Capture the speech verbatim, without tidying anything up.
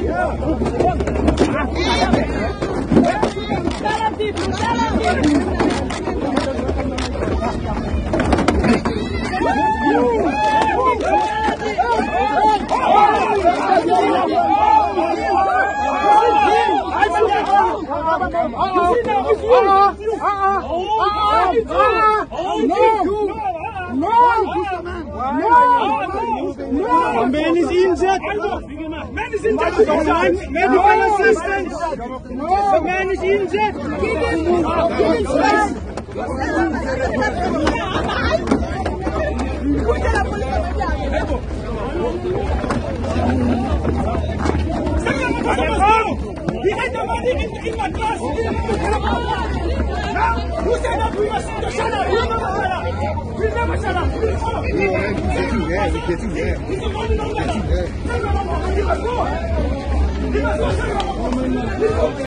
The man is injured. Man is injured. Medical assistance. The man is injured. Give him space. He had the money in, in my class. Who said that we must shut up? We never shut up. We never shut up. Get you there. Get you there. He's the one who knows that. He must go. He must go.